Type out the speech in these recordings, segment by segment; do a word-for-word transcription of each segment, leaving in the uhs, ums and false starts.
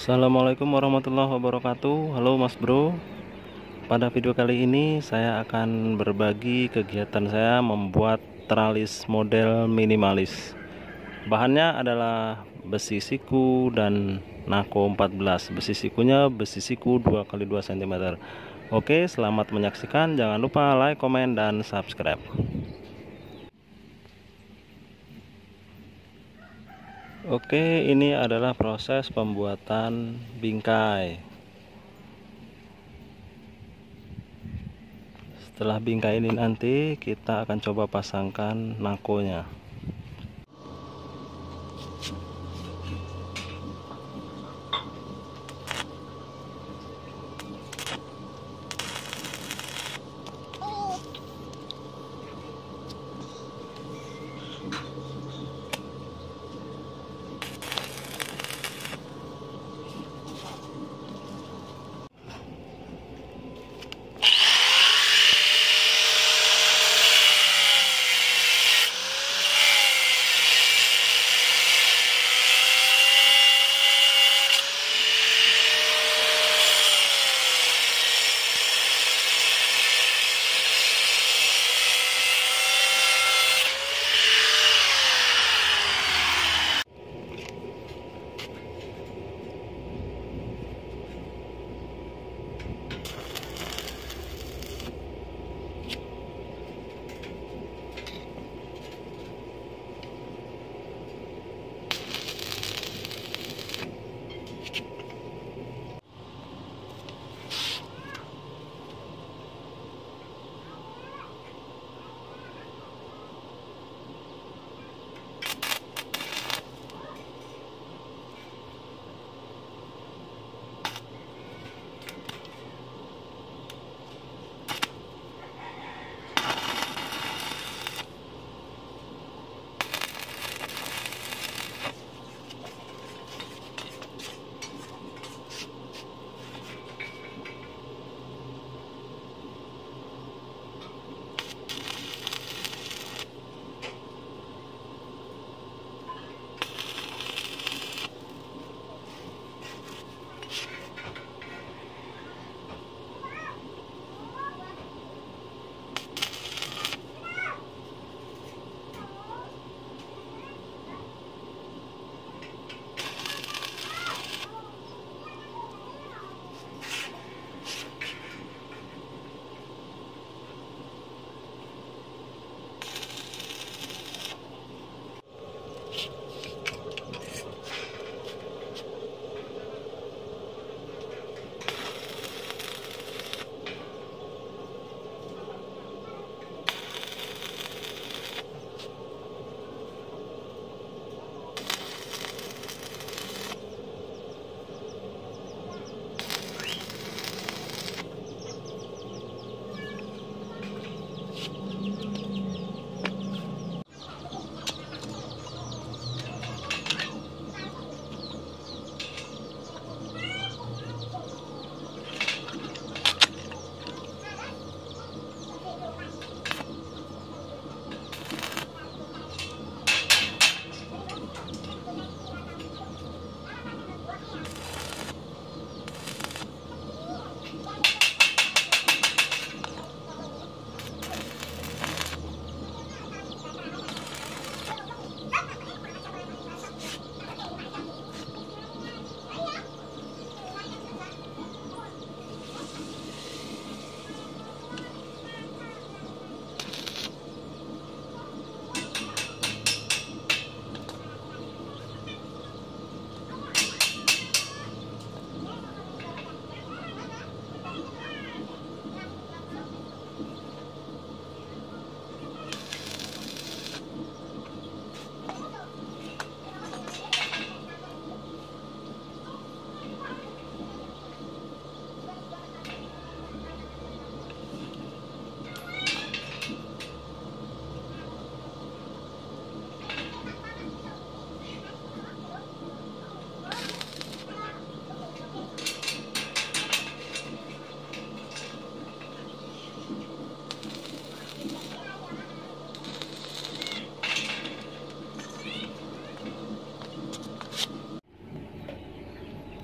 Assalamualaikum warahmatullahi wabarakatuh. Halo Mas Bro. Pada video kali ini saya akan berbagi kegiatan saya membuat tralis model minimalis. Bahannya adalah besi siku dan nako empat belas. Besi sikunya besi siku dua kali dua sentimeter. Oke, selamat menyaksikan. Jangan lupa like, komen, dan subscribe. Oke, ini adalah proses pembuatan bingkai. Setelah bingkai ini nanti kita akan coba pasangkan nakonya.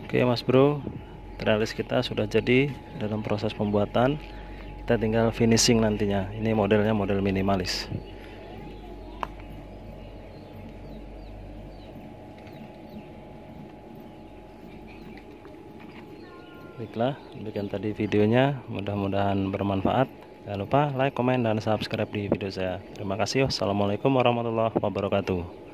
Oke Mas Bro, tralis kita sudah jadi dalam proses pembuatan. Kita tinggal finishing nantinya. Ini modelnya model minimalis. Baiklah, demikian tadi videonya, mudah-mudahan bermanfaat. Jangan lupa like, komen, dan subscribe di video saya. Terima kasih. Wassalamualaikum warahmatullahi wabarakatuh.